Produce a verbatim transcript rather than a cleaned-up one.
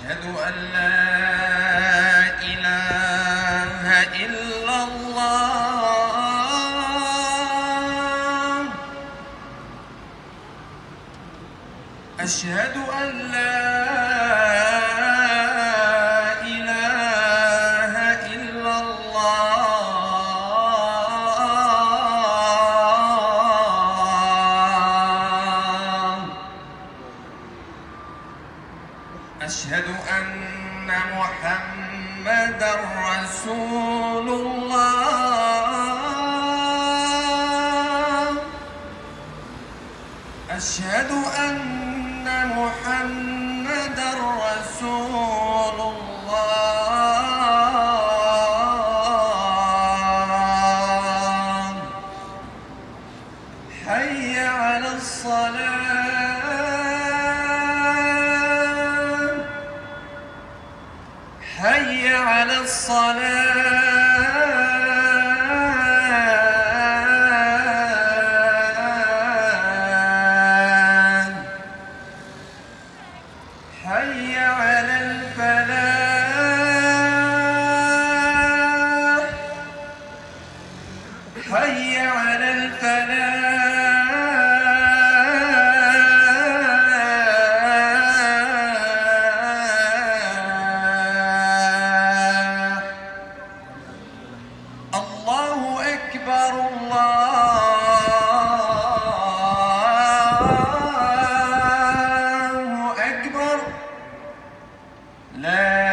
أشهد أن لا إله إلا الله. أشهد أن لا إله إلا الله. أشهد أن محمدًا رسول الله. أشهد أن محمدًا رسول الله. حي على الصلاة. حي على الصلاة. حي على الفلاح. حي على الفلاح. الله أكبر الله أكبر. لا